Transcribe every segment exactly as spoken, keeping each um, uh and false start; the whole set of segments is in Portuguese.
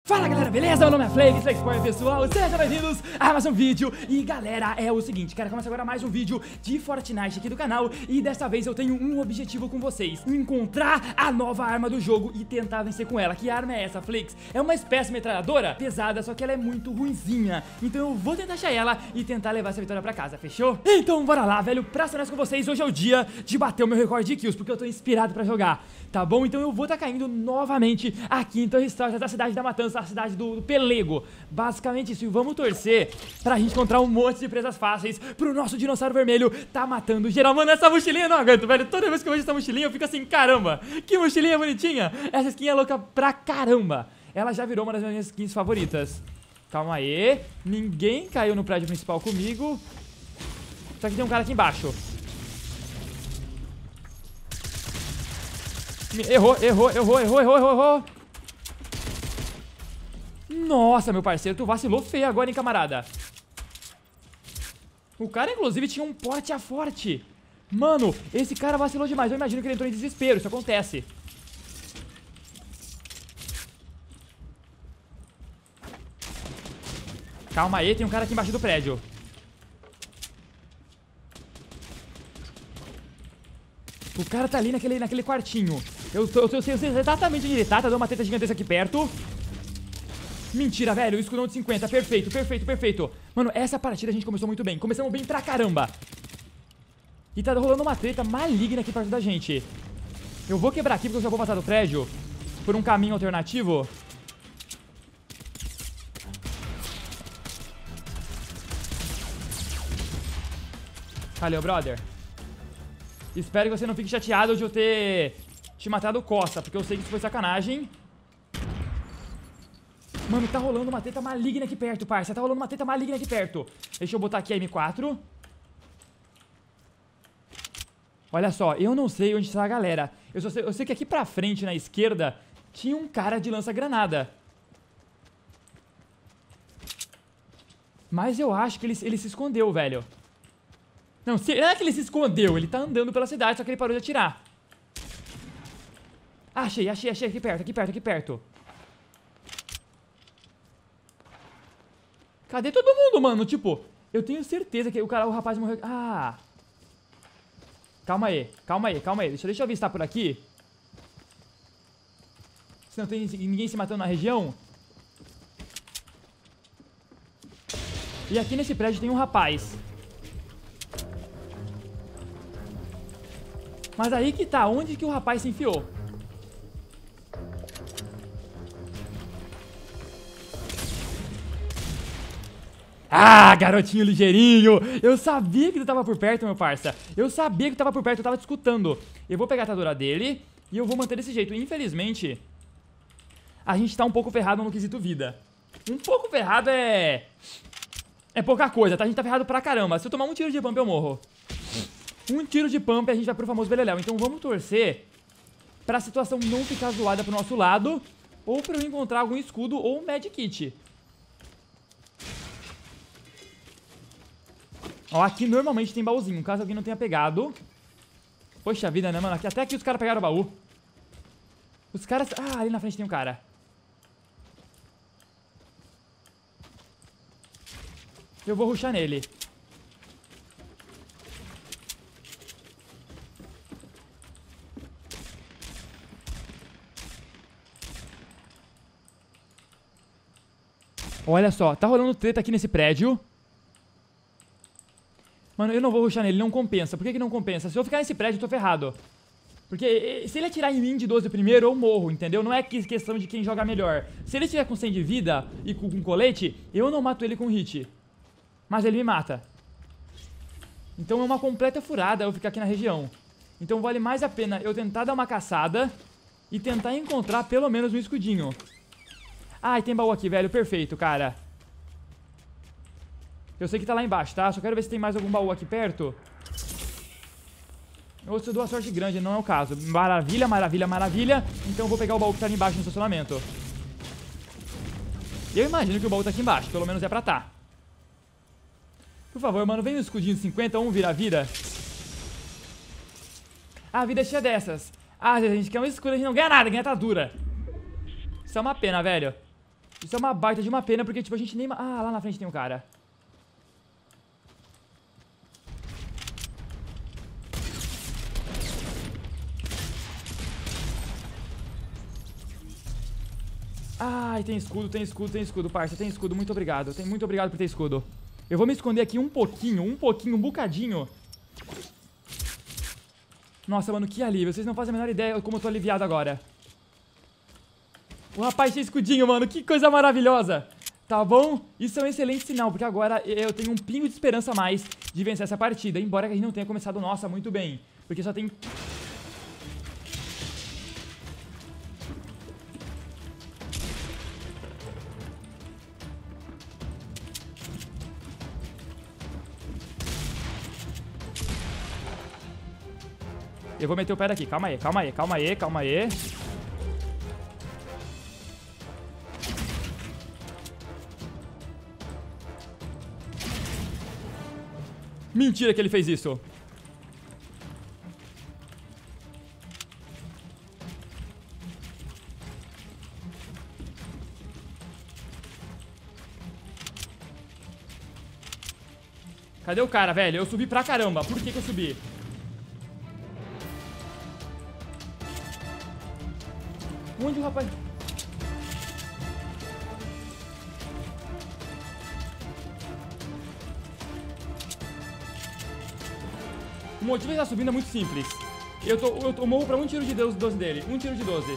Fala galera, beleza? Meu nome é Flake, Flake pessoal, sejam bem-vindos a mais um vídeo. E galera, é o seguinte, cara, começa agora mais um vídeo de Fortnite aqui do canal. E desta vez eu tenho um objetivo com vocês: encontrar a nova arma do jogo e tentar vencer com ela. Que arma é essa, Flakes? É uma espécie metralhadora pesada, só que ela é muito ruinzinha. Então eu vou tentar achar ela e tentar levar essa vitória pra casa, fechou? Então bora lá, velho, pra ser honesto com vocês, hoje é o dia de bater o meu recorde de kills, porque eu tô inspirado pra jogar, tá bom? Então eu vou estar caindo novamente aqui em Torre Stark, da cidade da Matança, a cidade do, do Pelego. Basicamente isso, e vamos torcer pra gente encontrar um monte de presas fáceis pro nosso dinossauro vermelho tá matando geral. Mano, essa mochilinha eu não aguento, velho. Toda vez que eu vejo essa mochilinha eu fico assim, caramba, que mochilinha bonitinha. Essa skin é louca pra caramba. Ela já virou uma das minhas skins favoritas. Calma aí, ninguém caiu no prédio principal comigo. Só que tem um cara aqui embaixo. Errou, errou, errou, errou, errou, errou, errou. Nossa, meu parceiro, tu vacilou feio agora, hein, camarada. O cara, inclusive, tinha um porte a forte. Mano, esse cara vacilou demais. Eu imagino que ele entrou em desespero, isso acontece. Calma aí, tem um cara aqui embaixo do prédio. O cara tá ali naquele, naquele quartinho. Eu, tô, eu, sei, eu sei exatamente onde ele tá. Tá dando uma teta gigantesca aqui perto. Mentira, velho, o escudão de cinquenta, perfeito, perfeito, perfeito. Mano, essa partida a gente começou muito bem. Começamos bem pra caramba. E tá rolando uma treta maligna aqui perto da gente. Eu vou quebrar aqui porque eu já vou passar do prédio por um caminho alternativo. Valeu, brother. Espero que você não fique chateado de eu ter te matado costa, porque eu sei que isso foi sacanagem. Mano, tá rolando uma treta maligna aqui perto, parça. Tá rolando uma treta maligna aqui perto. Deixa eu botar aqui a M quatro. Olha só, eu não sei onde está a galera. Eu, só sei, eu sei que aqui pra frente, na esquerda, tinha um cara de lança-granada. Mas eu acho que ele, ele se escondeu, velho. Não, se, não é que ele se escondeu. Ele tá andando pela cidade, só que ele parou de atirar. Achei, achei, achei. Aqui perto, aqui perto, aqui perto. Cadê todo mundo, mano? Tipo, eu tenho certeza que o cara, o rapaz morreu. Ah. Calma aí, calma aí, calma aí. Deixa, deixa eu avistar por aqui. Se não tem ninguém se matando na região. E aqui nesse prédio tem um rapaz. Mas aí que tá, onde que o rapaz se enfiou? Ah, garotinho ligeirinho. Eu sabia que tu tava por perto, meu parça. Eu sabia que tu tava por perto, eu tava te escutando. Eu vou pegar a atadura dele e eu vou manter desse jeito. Infelizmente, a gente tá um pouco ferrado no quesito vida. Um pouco ferrado é... É pouca coisa, tá? A gente tá ferrado pra caramba. Se eu tomar um tiro de pump, eu morro. Um tiro de pump, a gente vai pro famoso beleléu. Então vamos torcer pra situação não ficar zoada pro nosso lado, ou pra eu encontrar algum escudo ou um medkit. Ó, aqui normalmente tem baúzinho, caso alguém não tenha pegado. Poxa vida, né, mano? Aqui, até aqui os caras pegaram o baú. Os caras... Ah, ali na frente tem um cara. Eu vou rushar nele. Olha só, tá rolando treta aqui nesse prédio. Mano, eu não vou rushar nele, não compensa. Por que que não compensa? Se eu ficar nesse prédio, eu tô ferrado. Porque se ele atirar em mim de doze primeiro, eu morro, entendeu? Não é questão de quem joga melhor. Se ele estiver com cem de vida e com, com colete, eu não mato ele com hit. Mas ele me mata. Então é uma completa furada eu ficar aqui na região. Então vale mais a pena eu tentar dar uma caçada e tentar encontrar pelo menos um escudinho. Ai, tem baú aqui, velho. Perfeito, cara. Eu sei que tá lá embaixo, tá? Só quero ver se tem mais algum baú aqui perto. Ou se eu dou a sorte grande, não é o caso. Maravilha, maravilha, maravilha. Então eu vou pegar o baú que tá ali embaixo no estacionamento. Eu imagino que o baú tá aqui embaixo. Pelo menos é pra tá. Por favor, mano, vem no escudinho de cinquenta, um vira-vira. Ah, a vida é cheia dessas. Ah, a gente quer um escudo, a gente não ganha nada, ganha atadura. Isso é uma pena, velho. Isso é uma baita de uma pena, porque, tipo, a gente nem... Ah, lá na frente tem um cara. Ai, tem escudo, tem escudo, tem escudo, parça. Tem escudo, muito obrigado. Tem, muito obrigado por ter escudo. Eu vou me esconder aqui um pouquinho, um pouquinho, um bocadinho. Nossa, mano, que alívio. Vocês não fazem a menor ideia como eu tô aliviado agora. O rapaz tem escudinho, mano. Que coisa maravilhosa. Tá bom? Isso é um excelente sinal, porque agora eu tenho um pingo de esperança a mais de vencer essa partida. Embora a gente não tenha começado, nossa, muito bem. Porque só tem... Eu vou meter o pé daqui. Calma aí, calma aí, calma aí, calma aí. Mentira que ele fez isso. Cadê o cara, velho? Eu subi pra caramba. Por que que eu subi? Onde o rapaz... O motivo de estar subindo é muito simples. Eu, tô, eu tô, morro pra um tiro de doze dele. Um tiro de doze.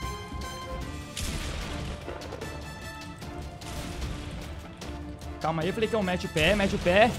Calma aí, Fleicão. Mete o pé, mete o pé.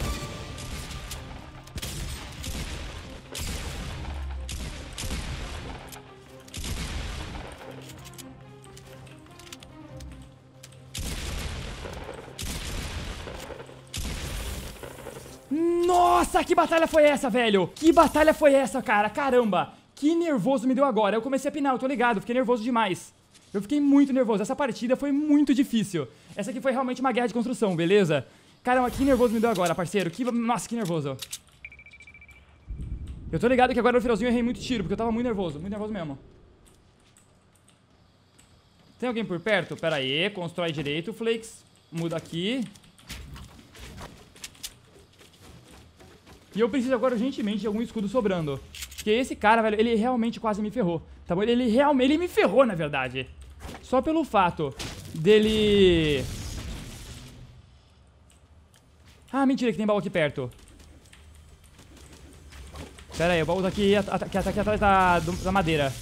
Nossa, que batalha foi essa, velho? Que batalha foi essa, cara? Caramba, que nervoso me deu agora. Eu comecei a pinar, eu tô ligado, fiquei nervoso demais. Eu fiquei muito nervoso, essa partida foi muito difícil. Essa aqui foi realmente uma guerra de construção, beleza? Caramba, que nervoso me deu agora, parceiro. Que... Nossa, que nervoso. Eu tô ligado que agora no finalzinho eu errei muito tiro, porque eu tava muito nervoso, muito nervoso mesmo. Tem alguém por perto? Pera aí, constrói direito, Flakes. Muda aqui. E eu preciso agora urgentemente de algum escudo sobrando. Porque esse cara, velho, ele realmente quase me ferrou. Tá bom? Ele realmente ele me ferrou, na verdade. Só pelo fato dele... Ah, mentira que tem baú aqui perto. Pera aí, o baú tá aqui, aqui, aqui atrás da, da madeira.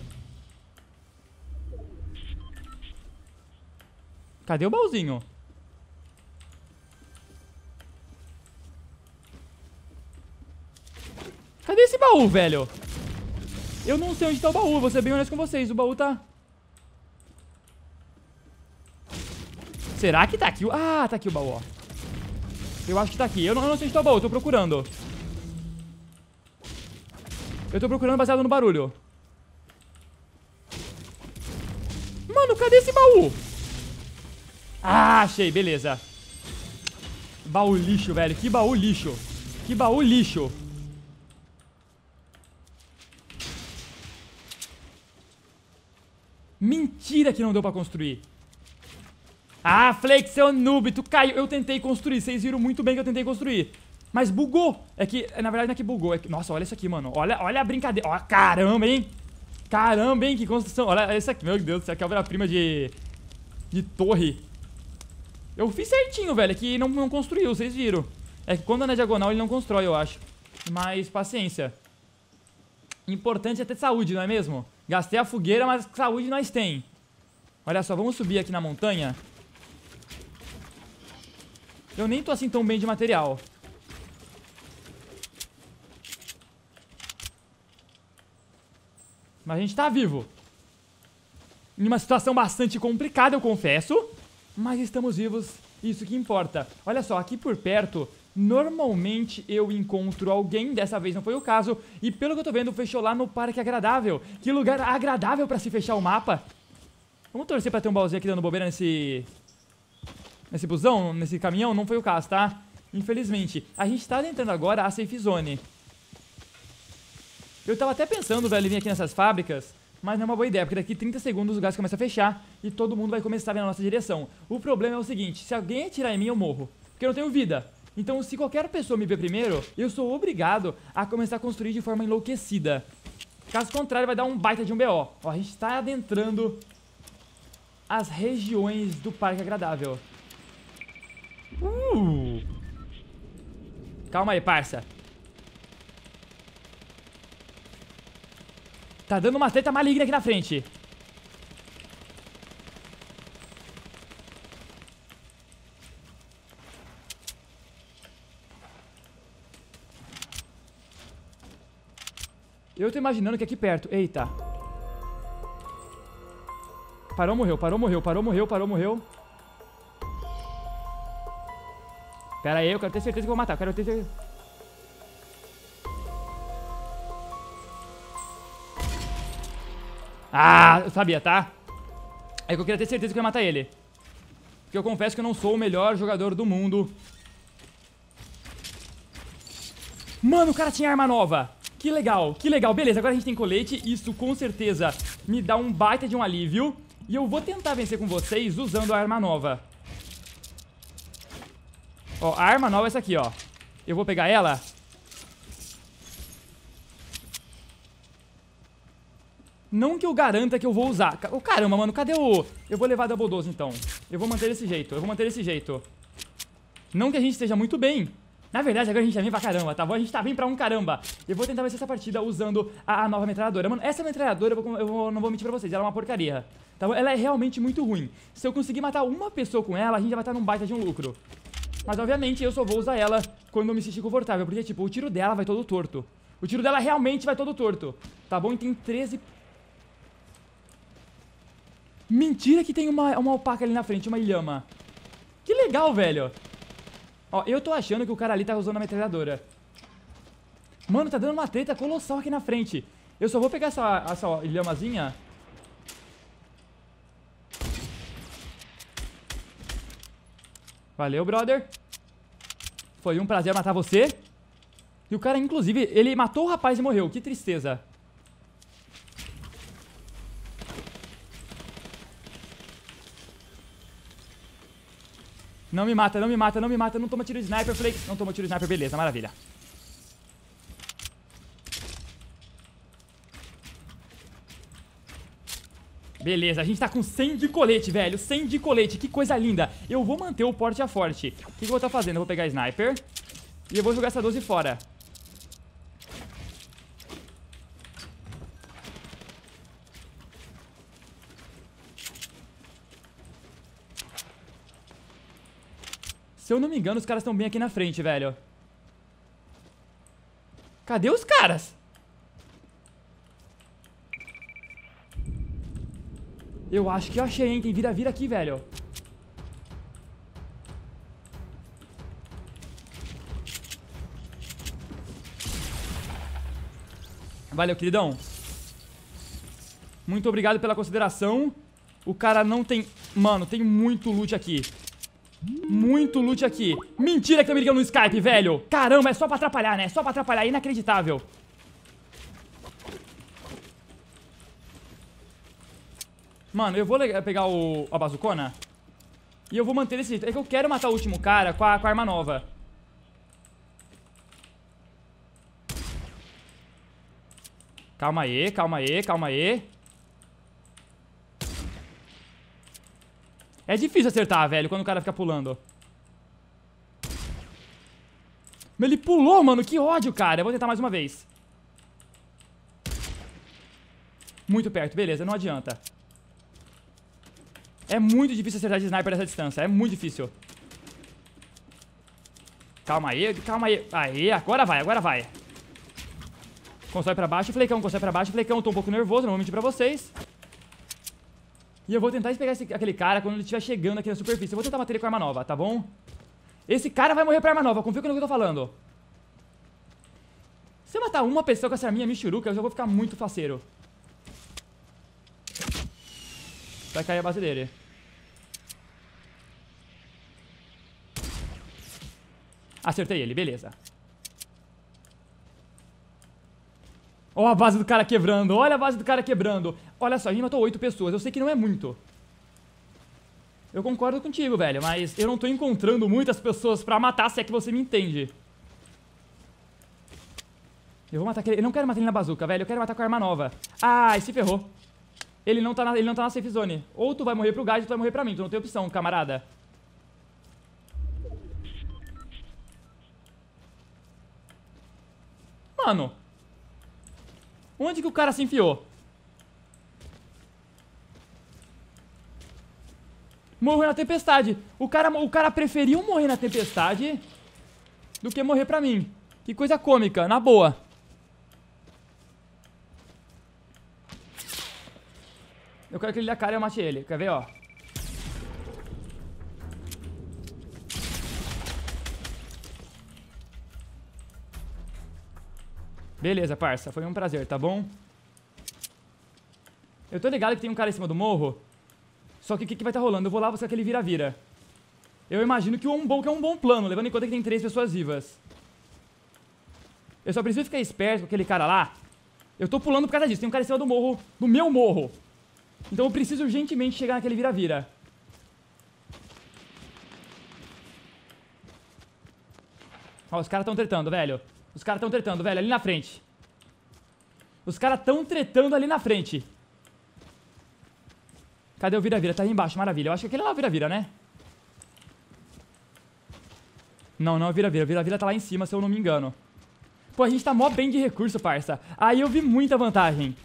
Cadê o baúzinho? Cadê esse baú, velho? Eu não sei onde tá o baú, vou ser bem honesto com vocês. O baú tá... Será que tá aqui? Ah, tá aqui o baú, ó. Eu acho que tá aqui. Eu não, eu não sei onde tá o baú, eu tô procurando. Eu tô procurando baseado no barulho. Mano, cadê esse baú? Ah, achei, beleza. Baú lixo, velho. Que baú lixo. Que baú lixo. Mentira que não deu pra construir. Ah, Flake, seu noob, tu caiu. Eu tentei construir, vocês viram muito bem que eu tentei construir. Mas bugou. É que, na verdade não é que bugou, é que... Nossa, olha isso aqui, mano. Olha, olha a brincadeira. Ó, caramba, hein. Caramba, hein, que construção. Olha isso aqui, meu Deus, isso aqui é a obra-prima de... De torre. Eu fiz certinho, velho, é que não, não construiu, vocês viram. É que quando é na diagonal ele não constrói, eu acho. Mas paciência. Importante é ter saúde, não é mesmo? Gastei a fogueira, mas saúde nós tem. Olha só, vamos subir aqui na montanha. Eu nem tô assim tão bem de material. Mas a gente tá vivo. Em uma situação bastante complicada, eu confesso. Mas estamos vivos, isso que importa. Olha só, aqui por perto... Normalmente eu encontro alguém, dessa vez não foi o caso. E pelo que eu tô vendo, fechou lá no Parque Agradável. Que lugar agradável pra se fechar o mapa. Vamos torcer pra ter um baúzinho aqui dando bobeira nesse... Nesse busão, nesse caminhão, não foi o caso, tá? Infelizmente. A gente tá adentrando agora a Safe Zone. Eu tava até pensando, velho, em vir aqui nessas fábricas. Mas não é uma boa ideia, porque daqui trinta segundos o gás começa a fechar e todo mundo vai começar a vir na nossa direção. O problema é o seguinte, se alguém atirar em mim, eu morro. Porque eu não tenho vida. Então, se qualquer pessoa me ver primeiro, eu sou obrigado a começar a construir de forma enlouquecida. Caso contrário, vai dar um baita de um B O. Ó, a gente está adentrando as regiões do Parque Agradável. Uh! Calma aí, parça. Tá dando uma treta maligna aqui na frente. Eu tô imaginando que aqui perto... Eita. Parou, morreu, parou, morreu, parou, morreu, parou, morreu. Pera aí, eu quero ter certeza que eu vou matar. Eu quero ter certeza... Ah, eu sabia, tá? É que eu queria ter certeza que eu ia matar ele. Porque eu confesso que eu não sou o melhor jogador do mundo. Mano, o cara tinha arma nova. Que legal, que legal. Beleza, agora a gente tem colete. Isso com certeza me dá um baita de um alívio. E eu vou tentar vencer com vocês usando a arma nova. Ó, a arma nova é essa aqui, ó. Eu vou pegar ela. Não que eu garanta que eu vou usar. Oh, caramba, mano, cadê o... Eu vou levar Double doze, então. Eu vou manter desse jeito, eu vou manter desse jeito. Não que a gente esteja muito bem. Na verdade, agora a gente tá bem pra caramba, tá bom? A gente tá bem pra um caramba. Eu vou tentar vencer essa partida usando a, a nova metralhadora. Mano, essa metralhadora, eu, vou, eu vou, não vou mentir pra vocês, ela é uma porcaria. Tá bom? Ela é realmente muito ruim. Se eu conseguir matar uma pessoa com ela, a gente já vai estar num baita de um lucro. Mas, obviamente, eu só vou usar ela quando eu me sentir confortável. Porque, tipo, o tiro dela vai todo torto. O tiro dela realmente vai todo torto. Tá bom? E tem treze... Mentira que tem uma, uma alpaca ali na frente, uma ilhama. Que legal, velho. Ó, eu tô achando que o cara ali tá usando a metralhadora. Mano, tá dando uma treta colossal aqui na frente. Eu só vou pegar essa, essa ó, ilhamazinha. Valeu, brother. Foi um prazer matar você. E o cara, inclusive, ele matou o rapaz e morreu. Que tristeza. Não me mata, não me mata, não me mata. Não toma tiro de sniper, Flake. Não toma tiro de sniper, beleza, maravilha. Beleza, a gente tá com cem de colete, velho. cem de colete, que coisa linda. Eu vou manter o porte a forte. O que, que eu vou estar fazendo? Eu vou pegar a sniper e eu vou jogar essa doze fora. Se eu não me engano, os caras estão bem aqui na frente, velho. Cadê os caras? Eu acho que eu achei, hein? Tem vira-vira aqui, velho. Valeu, queridão. Muito obrigado pela consideração. O cara não tem... Mano, tem muito loot aqui. Muito loot aqui. Mentira que tá me ligando no Skype, velho. Caramba, é só pra atrapalhar, né? Só pra atrapalhar, inacreditável. Mano, eu vou pegar o, a bazucona e eu vou manter desse jeito. É que eu quero matar o último cara com a, com a arma nova. Calma aí, calma aí, calma aí. É difícil acertar, velho, quando o cara fica pulando. Mas ele pulou, mano, que ódio, cara. Eu vou tentar mais uma vez. Muito perto, beleza, não adianta. É muito difícil acertar de sniper dessa distância, é muito difícil. Calma aí, calma aí. Aí, agora vai, agora vai. Constrói pra baixo, Flecão, constrói pra baixo, Flecão. Tô um pouco nervoso, não vou mentir pra vocês. E eu vou tentar pegar esse, aquele cara quando ele estiver chegando aqui na superfície. Eu vou tentar bater ele com arma nova, tá bom? Esse cara vai morrer pra arma nova, confia no que eu tô falando. Se eu matar uma pessoa com essa arminha michuruca, eu já vou ficar muito faceiro. Vai cair a base dele. Acertei ele, beleza. Ó a base do cara quebrando, olha a base do cara quebrando. Olha só, a gente matou oito pessoas, eu sei que não é muito. Eu concordo contigo, velho, mas eu não tô encontrando muitas pessoas pra matar, se é que você me entende. Eu vou matar aquele... Eu não quero matar ele na bazuca, velho, eu quero matar com a arma nova. Ai, se ferrou. Ele não tá na, ele não tá na safe zone. Ou tu vai morrer pro gás ou tu vai morrer pra mim, tu não tem opção, camarada. Mano, onde que o cara se enfiou? Morreu na tempestade. O cara, o cara preferiu morrer na tempestade do que morrer pra mim. Que coisa cômica, na boa. Eu quero que ele dê a cara e eu mate ele. Quer ver, ó? Beleza, parça. Foi um prazer, tá bom? Eu tô ligado que tem um cara em cima do morro. Só que o que, que vai estar tá rolando? Eu vou lá buscar aquele vira-vira. Eu imagino que, um bom, que é um bom plano, levando em conta que tem três pessoas vivas. Eu só preciso ficar esperto com aquele cara lá. Eu tô pulando por causa disso. Tem um cara em cima do morro, do meu morro. Então eu preciso urgentemente chegar naquele vira-vira. Ó, os caras tão tretando, velho. Os caras tão tretando, velho, ali na frente. Os caras tão tretando ali na frente. Cadê o vira-vira? Tá aí embaixo, maravilha. Eu acho que aquele lá é o vira-vira, né? Não, não é o vira-vira. O vira-vira tá lá em cima, se eu não me engano. Pô, a gente tá mó bem de recurso, parça. Aí eu vi muita vantagem.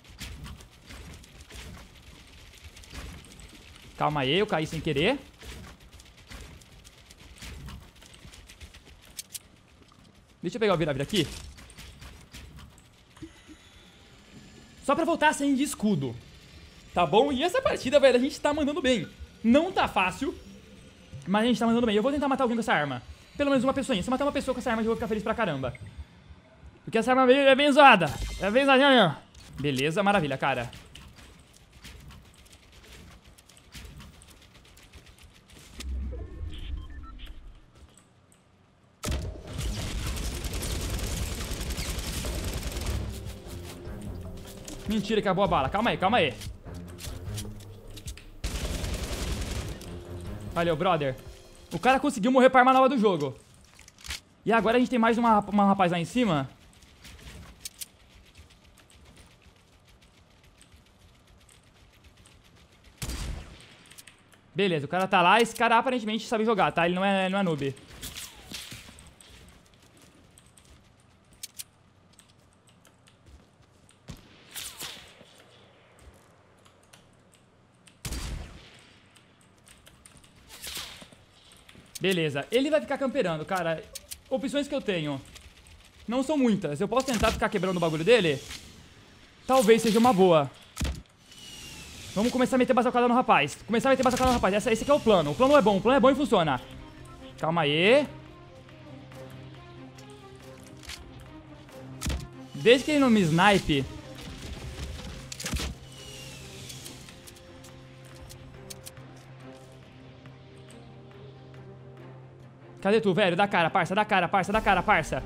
Calma aí, eu caí sem querer. Deixa eu pegar o vira-vira aqui. Só pra voltar sem de escudo. Tá bom? E essa partida, velho, a gente tá mandando bem. Não tá fácil, mas a gente tá mandando bem. Eu vou tentar matar alguém com essa arma. Pelo menos uma pessoinha. Se eu matar uma pessoa com essa arma, eu vou ficar feliz pra caramba. Porque essa arma é bem zoada. É bem zoadinha mesmo. Beleza, maravilha, cara. Mentira, acabou a bala. Calma aí, calma aí. Valeu, brother. O cara conseguiu morrer pra arma nova do jogo. E agora a gente tem mais uma, uma rapaz lá em cima. Beleza, o cara tá lá. Esse cara aparentemente sabe jogar, tá? Ele não é, não é noob. Beleza, ele vai ficar camperando, cara. Opções que eu tenho não são muitas. Eu posso tentar ficar quebrando o bagulho dele? Talvez seja uma boa. Vamos começar a meter bazucada no rapaz. Começar a meter bazucada no rapaz. Essa, esse aqui é o plano. O plano é bom, o plano é bom e funciona. Calma aí. Desde que ele não me snipe. Cadê tu, velho? Dá cara, parça, dá cara, parça, dá cara, parça.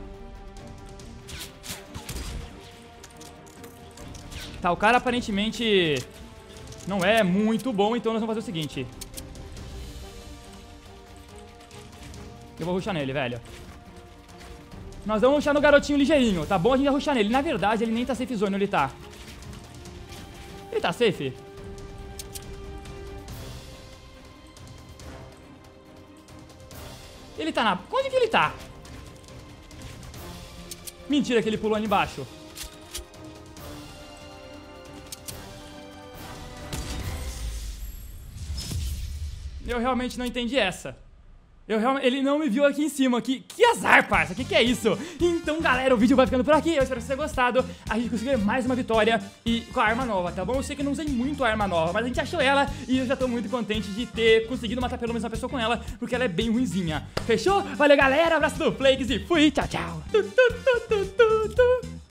Tá, o cara aparentemente não é muito bom, então nós vamos fazer o seguinte. Eu vou rushar nele, velho. Nós vamos rushar no garotinho ligeirinho, tá bom? A gente vai rushar nele. Na verdade, ele nem tá safe zone, ele tá. Ele tá safe? Ele tá na... Onde que ele tá? Mentira que ele pulou ali embaixo. Eu realmente não entendi essa. Eu realmente... Ele não me viu aqui em cima. Que, que azar, parça. Que que é isso? Então, galera, o vídeo vai ficando por aqui. Eu espero que vocês tenham gostado. A gente conseguiu mais uma vitória e com a arma nova, tá bom? Eu sei que eu não usei muito a arma nova, mas a gente achou ela e eu já tô muito contente de ter conseguido matar pelo menos uma pessoa com ela, porque ela é bem ruinzinha. Fechou? Valeu, galera. Abraço do Flakes e fui. Tchau, tchau. Tu, tu, tu, tu, tu, tu.